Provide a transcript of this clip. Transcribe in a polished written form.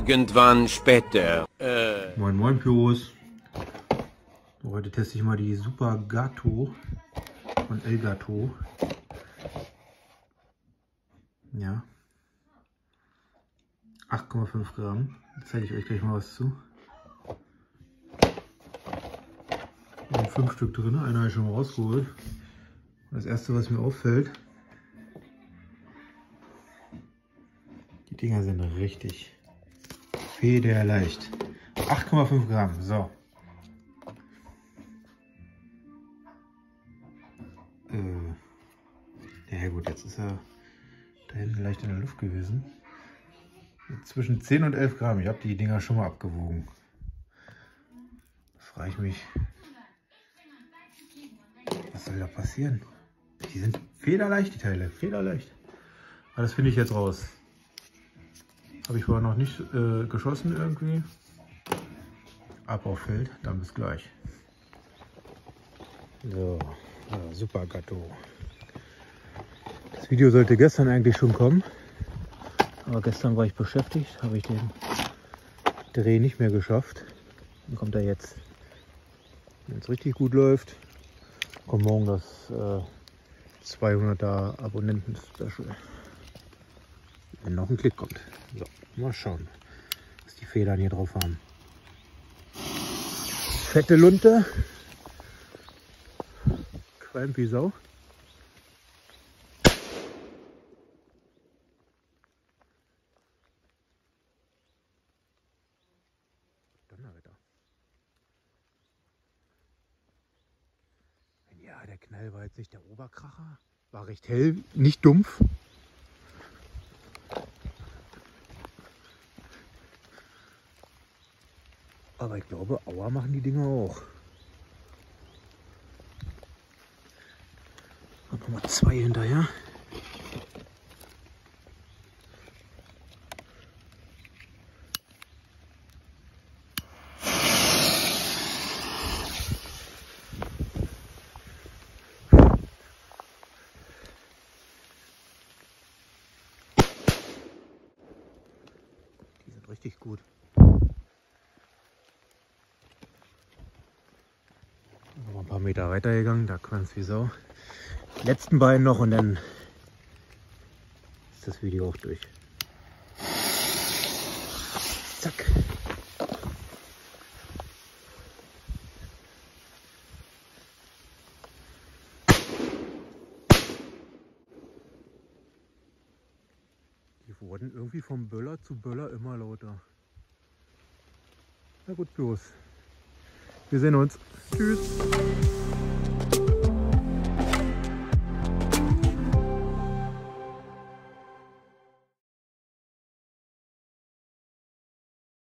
irgendwann später. Moin moin Pyros. Heute teste ich mal die Super Gato von Elgato. Ja. 8,5 Gramm. Da zeige ich euch gleich mal was zu. Da sind 5 Stück drin, einer habe ich schon mal rausgeholt. Und das erste, was mir auffällt, die Dinger sind richtig federleicht. 8,5 Gramm, so. Ja gut, jetzt ist er da hinten leicht in der Luft gewesen. Zwischen 10 und 11 Gramm. Ich habe die Dinger schon mal abgewogen. Da frage ich mich, was soll da passieren? Die sind federleicht, die Teile, federleicht. Aber das finde ich jetzt raus. Habe ich vorher noch nicht geschossen irgendwie. Abbauffeld, dann bis gleich. So, ja, Super Gato. Das Video sollte gestern eigentlich schon kommen. Aber gestern war ich beschäftigt, habe ich den Dreh nicht mehr geschafft. Dann kommt er jetzt, wenn es richtig gut läuft, kommt morgen das 200er Abonnenten-Special. Wenn noch ein Klick kommt. So, mal schauen, was die Federn hier drauf haben. Fette Lunte. Qualmt wie Sau. Donnerwetter. Ja, der Knall war jetzt nicht der Oberkracher. War recht hell, nicht dumpf. Aber ich glaube, Aua machen die Dinger auch. Und nochmal 2 hinterher. Die sind richtig gut. Noch ein paar Meter weiter gegangen, da qualmt es wie Sau. Die letzten beiden noch und dann ist das Video auch durch. Zack. Die wurden irgendwie vom Böller zu Böller immer lauter. Na gut, bloß. Wir sehen uns. Tschüss.